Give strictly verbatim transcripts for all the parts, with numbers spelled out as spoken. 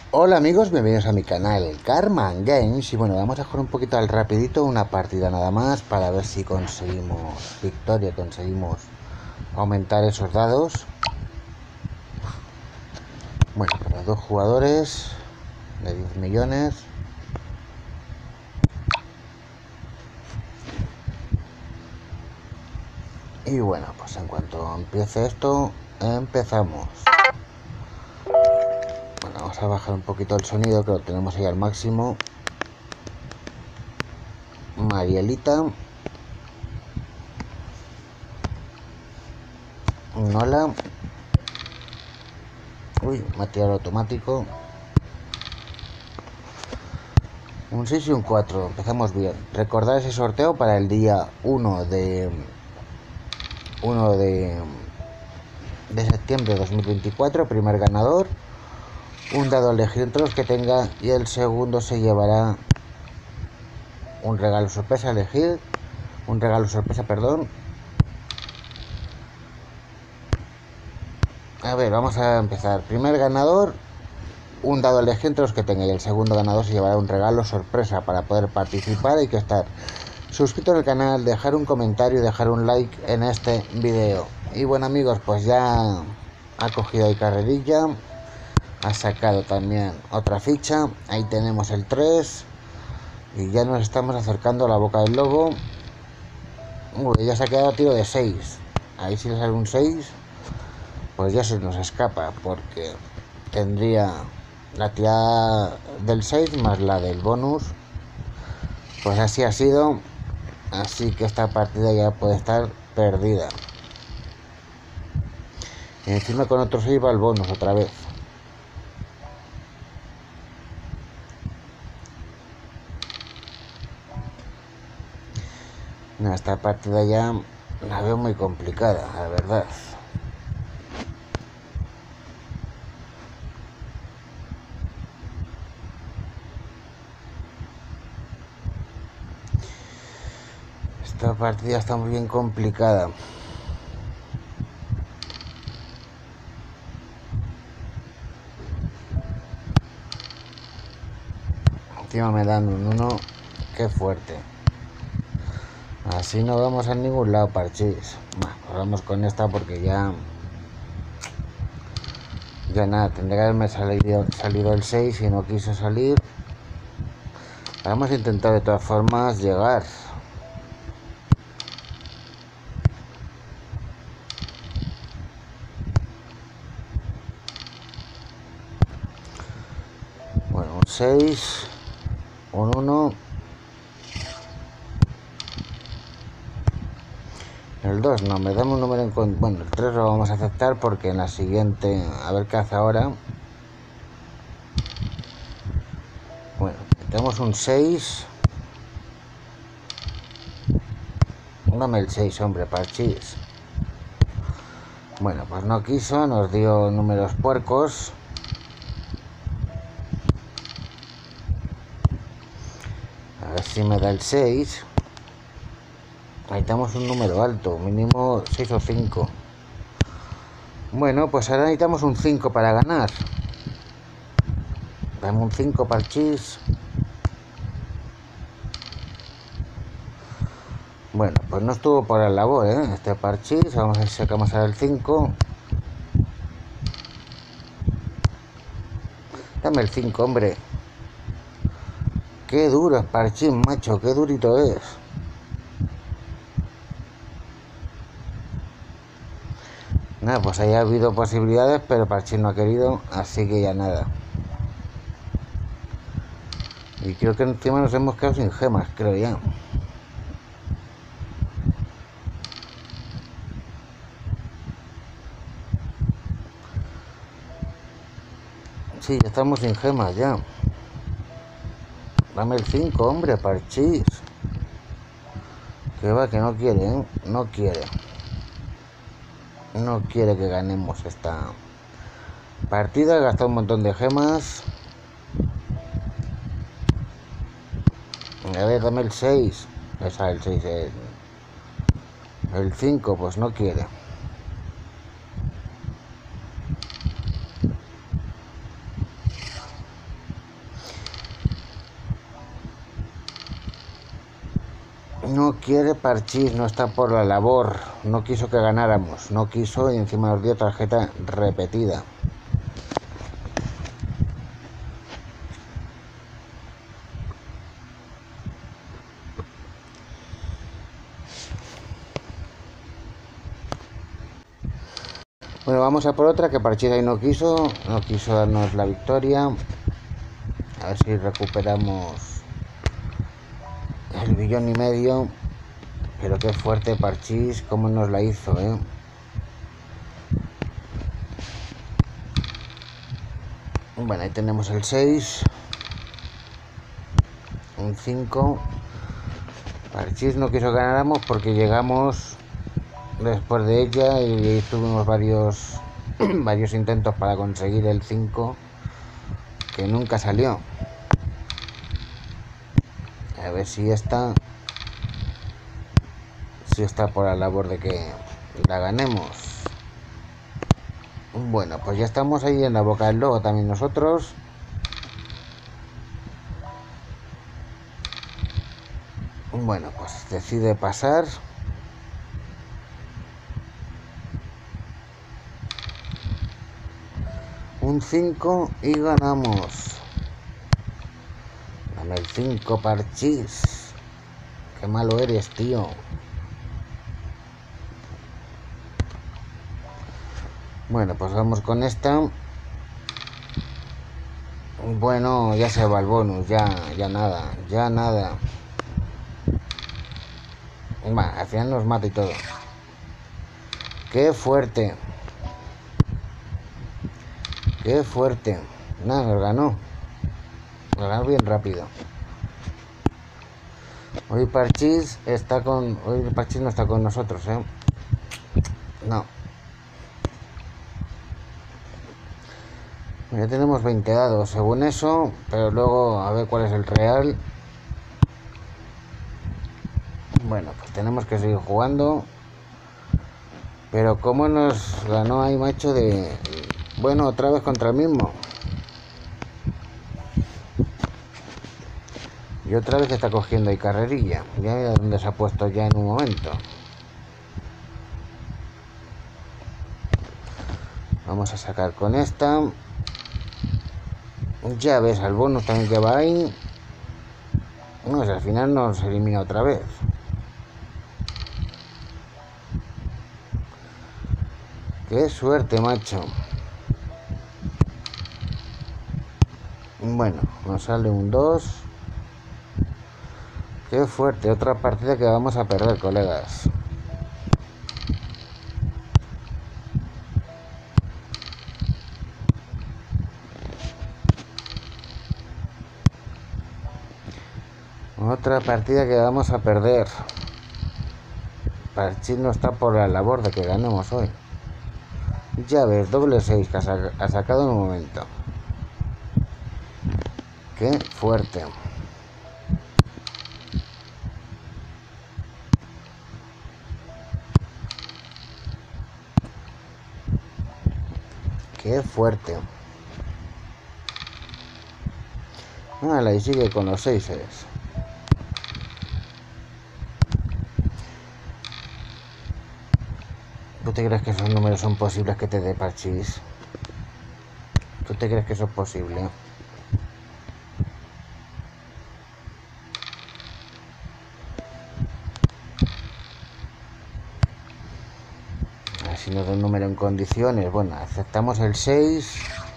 Hola amigos, bienvenidos a mi canal Carman Games. Y bueno, vamos a jugar un poquito al rapidito, una partida nada más, para ver si conseguimos victoria, conseguimos aumentar esos dados. Bueno, para dos jugadores de diez millones. Y bueno, pues en cuanto empiece esto, empezamos. Bueno, vamos a bajar un poquito el sonido, que lo tenemos ahí al máximo. Marielita. Nola. Uy, material automático. Un seis y un cuatro, empezamos bien. Recordad ese sorteo para el día uno de uno de, de septiembre de dos mil veinticuatro. Primer ganador, un dado a elegir entre los que tenga, y el segundo se llevará un regalo sorpresa a elegir. Un regalo sorpresa, perdón. A ver, vamos a empezar. Primer ganador, un dado a elegir entre los que tenga, y el segundo ganador se llevará un regalo sorpresa. Para poder participar hay que estar suscrito al canal, dejar un comentario y dejar un like en este vídeo. Y bueno amigos, pues ya ha cogido ahí carrerilla, ha sacado también otra ficha. Ahí tenemos el tres y ya nos estamos acercando a la boca del lobo. Uy, ya se ha quedado a tiro de seis. Ahí si le sale un seis, pues ya se nos escapa, porque tendría la tirada del seis más la del bonus. Pues así ha sido. Así que esta partida ya puede estar perdida. Y encima con otro seis va el bonus otra vez. No, esta partida ya la veo muy complicada, la verdad. Esta partida está muy bien complicada. Encima me dan un uno. Qué fuerte. Así no vamos a ningún lado, parchís. Bueno, pues vamos con esta porque ya... Ya nada, tendría que haberme salido, salido el seis y no quiso salir. Vamos a intentar de todas formas llegar. Bueno, un seis, un uno. El dos no, me dan un número en con... Bueno, el tres lo vamos a aceptar porque en la siguiente... A ver qué hace ahora. Bueno, tenemos un seis. Dame el seis, hombre, parchís. Bueno, pues no quiso, nos dio números puercos. A ver si me da el seis. Ahí tenemos un número alto, mínimo seis o cinco. Bueno, pues ahora necesitamos un cinco para ganar. Dame un cinco, parchís. Bueno, pues no estuvo por la labor, ¿eh? Este parchís. Vamos a ver si sacamos ahora el cinco. Dame el cinco, hombre. Qué duro es parchís, macho. Qué durito es. Nada, pues ahí ha habido posibilidades, pero parchís no ha querido. Así que ya nada. Y creo que encima nos hemos quedado sin gemas, creo ya. Sí, ya estamos sin gemas ya. Dame el cinco, hombre, parchís. Que va, que no quiere, ¿eh? No quiere. No quiere que ganemos esta partida. He gastado un montón de gemas. A ver, dame el seis. Esa, el seis. El, el cinco, pues no quiere. No quiere Parchís, no está por la labor. No quiso que ganáramos. No quiso y encima nos dio tarjeta repetida. Bueno, vamos a por otra que Parchís ahí no quiso. No quiso darnos la victoria. A ver si recuperamos el billón y medio. Pero qué fuerte Parchís, cómo nos la hizo, ¿eh? Bueno, ahí tenemos el seis. Un cinco. Parchís no quiso que ganáramos porque llegamos después de ella y tuvimos varios, varios intentos para conseguir el cinco que nunca salió. A ver si esta... Si está por la labor de que la ganemos. Bueno, pues ya estamos ahí en la boca del lobo también nosotros. Bueno, pues decide pasar. Un cinco y ganamos. Dame el cinco, Parchís. Qué malo eres, tío. Bueno, pues vamos con esta. Bueno, ya se va el bonus, ya, ya nada, ya nada. Va, al final nos mata y todo. Qué fuerte. Qué fuerte. Nada, nos ganó. Nos ganó bien rápido. Hoy Parchís está con... Hoy Parchís no está con nosotros, ¿eh? No. Ya tenemos veinte dados, según eso, pero luego a ver cuál es el real. Bueno, pues tenemos que seguir jugando. Pero cómo nos ganó ahí, macho, de... Bueno, otra vez contra el mismo. Y otra vez está cogiendo ahí carrerilla. Ya mira dónde se ha puesto ya en un momento. Vamos a sacar con esta. Ya ves, al bonus también que va ahí. No sé, al final nos elimina otra vez. Qué suerte, macho. Bueno, nos sale un dos. Qué fuerte, otra partida que vamos a perder, colegas. Otra partida que vamos a perder. Parchís no está por la labor de que ganemos hoy. Ya ves, doble seis que ha, sac ha sacado en un momento. Qué fuerte. Qué fuerte. Vale, y sigue con los seises. ¿Tú te crees que esos números son posibles que te dé Parchís? ¿Tú te crees que eso es posible? A ver si nos da un número en condiciones. Bueno, aceptamos el seis.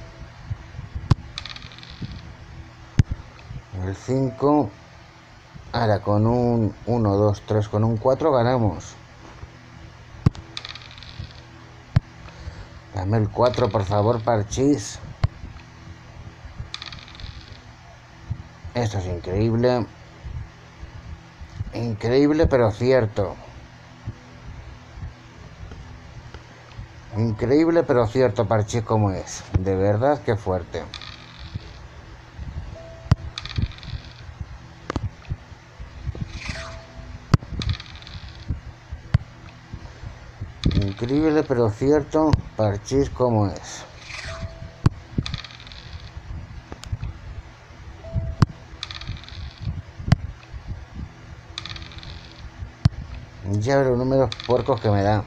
El cinco. Ahora con un uno, dos, tres, con un cuatro ganamos. Dame el cuatro, por favor, Parchís. Esto es increíble. Increíble, pero cierto. Increíble, pero cierto, Parchís, como es. De verdad, que fuerte. Increíble, pero cierto, Parchís, como es. Ya veo los números puercos que me da.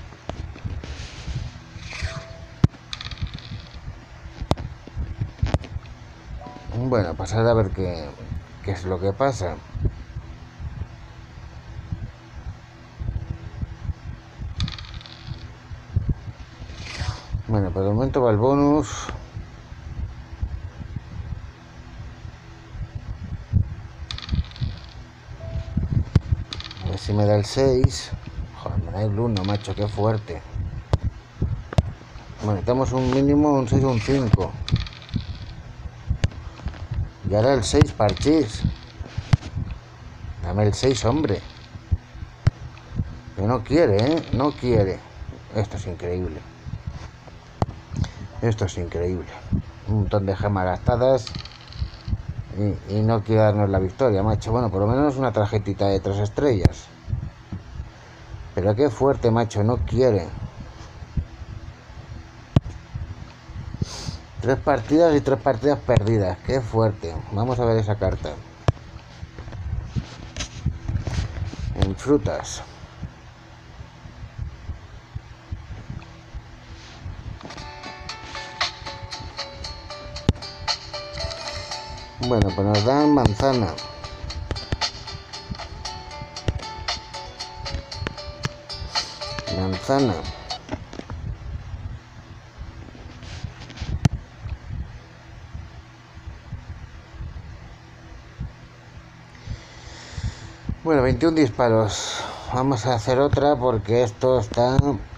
Bueno, pasar a ver qué, qué es lo que pasa. Bueno, por el momento va el bonus. A ver si me da el seis. Joder, me da el uno, macho, qué fuerte. Bueno, necesitamos un mínimo, un seis o un cinco. Y ahora el seis, parchís. Dame el seis, hombre. Que no quiere, ¿eh? No quiere. Esto es increíble. Esto es increíble. Un montón de gemas gastadas. Y, y no quiere darnos la victoria, macho. Bueno, por lo menos una tarjetita de tres estrellas. Pero qué fuerte, macho. No quiere. Tres partidas y tres partidas perdidas. Qué fuerte. Vamos a ver esa carta. En frutas. Bueno, pues nos dan manzana. Manzana. Bueno, veintiún disparos. Vamos a hacer otra porque esto está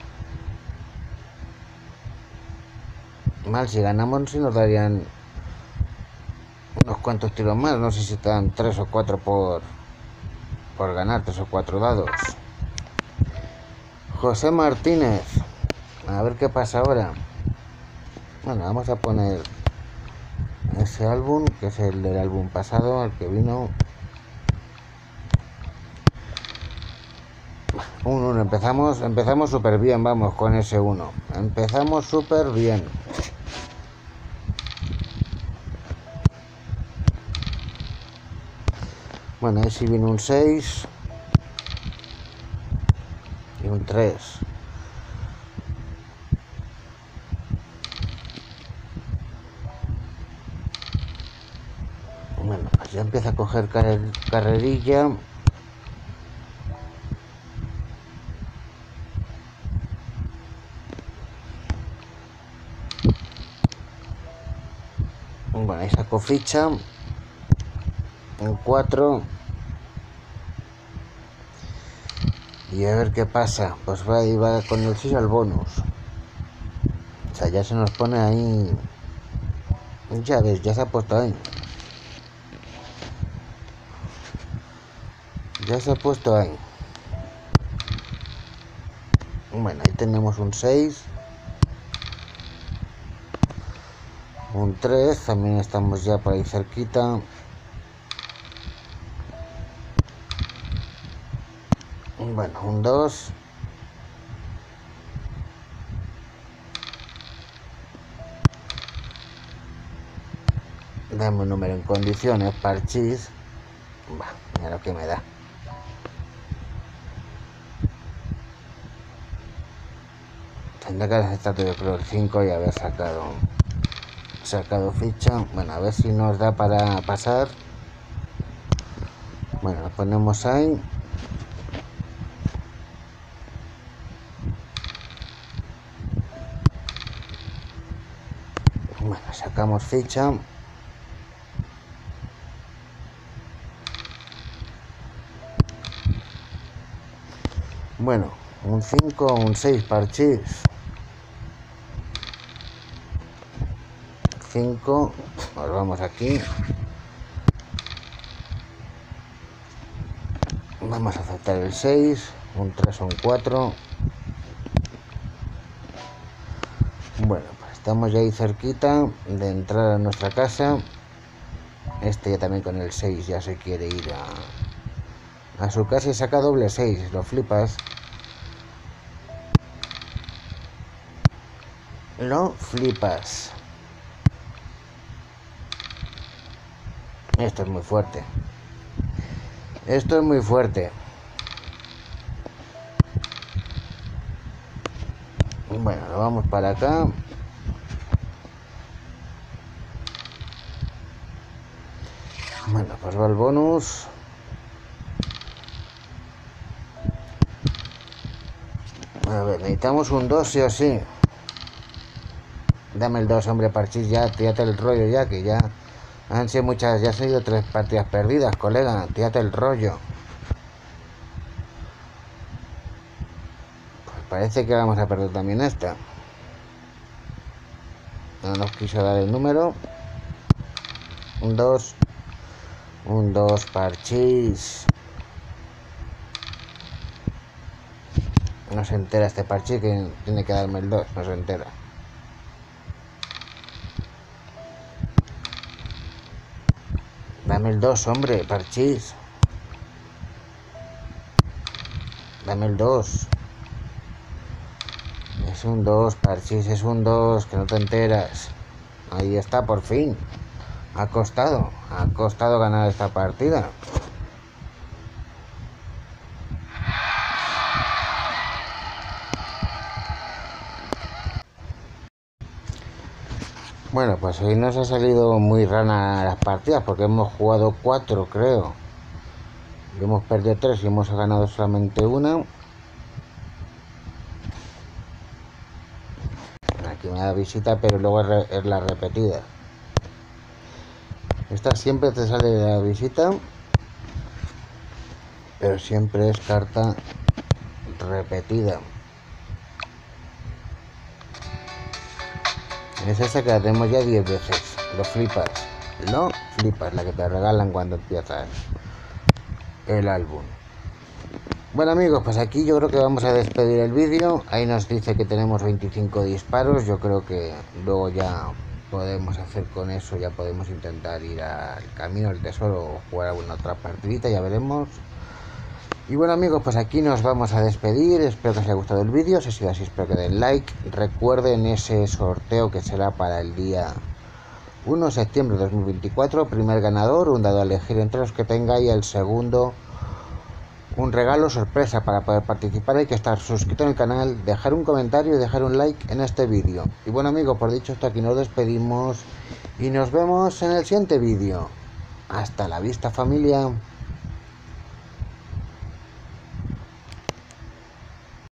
mal. Si ganamos, si nos darían unos cuantos tiros más. No sé si te dan tres o cuatro por, por ganar, tres o cuatro dados. José Martínez. A ver qué pasa ahora. Bueno, vamos a poner ese álbum, que es el del álbum pasado, el que vino. Un uno, empezamos, empezamos súper bien, vamos, con ese uno. Empezamos súper bien. Bueno, ahí sí viene un seis. Y un tres. Bueno, pues ya empieza a coger car carrerilla. Bueno, ahí saco ficha. Un cuatro. Y a ver qué pasa. Pues va, y va con el seis al bonus. O sea, ya se nos pone ahí. Ya ves, ya se ha puesto ahí. Ya se ha puesto ahí. Bueno, ahí tenemos un seis. Un tres. También estamos ya por ahí cerquita. Bueno, un dos. Dame un número en condiciones, parchís. Bah, mira lo que me da. Tendré que haber aceptado, yo creo, el cinco y haber sacado sacado ficha. Bueno, a ver si nos da para pasar. Bueno, lo ponemos ahí. Bueno, sacamos ficha. Bueno, un cinco, un seis, parchís. cinco, nos vamos aquí. Vamos a aceptar el seis, un tres, un cuatro. Bueno, pues estamos ya ahí cerquita de entrar a nuestra casa. Este ya también con el seis ya se quiere ir a, a su casa y saca doble seis, lo flipas. Lo flipas. Esto es muy fuerte. Esto es muy fuerte. Bueno, lo vamos para acá. Bueno, pues va el bonus. A ver, necesitamos un dos sí o sí. Dame el dos, hombre, Parchís, ya, tírate el rollo ya, que ya han sido muchas, ya han sido tres partidas perdidas, colega, tírate el rollo. Pues parece que vamos a perder también esta. No nos quiso dar el número. Un dos. Un dos, Parchís. No se entera este Parchís que tiene que darme el dos, no se entera. Dame el dos, hombre, Parchís. Dame el dos. Es un dos, Parchís, es un dos, que no te enteras. Ahí está, por fin. Ha costado, ha costado ganar esta partida. Bueno, pues hoy nos ha salido muy rana las partidas porque hemos jugado cuatro, creo. Y hemos perdido tres y hemos ganado solamente una. Aquí me da visita, pero luego es, re es la repetida. Esta siempre te sale de la visita, pero siempre es carta repetida. Es esa que la tenemos ya diez veces. Lo flipas. Lo flipas, la que te regalan cuando empiezas el álbum. Bueno, amigos, pues aquí yo creo que vamos a despedir el vídeo. Ahí nos dice que tenemos veinticinco disparos. Yo creo que luego ya podemos hacer con eso, ya podemos intentar ir al camino del tesoro o jugar alguna otra partidita, ya veremos. Y bueno, amigos, pues aquí nos vamos a despedir. Espero que os haya gustado el vídeo. Si ha sido así, espero que den like. Recuerden ese sorteo que será para el día uno de septiembre de dos mil veinticuatro. Primer ganador, un dado a elegir entre los que tenga, y el segundo, un regalo sorpresa. Para poder participar hay que estar suscrito en el canal, dejar un comentario y dejar un like en este vídeo. Y bueno, amigos, por dicho esto, aquí nos despedimos y nos vemos en el siguiente vídeo. Hasta la vista, familia.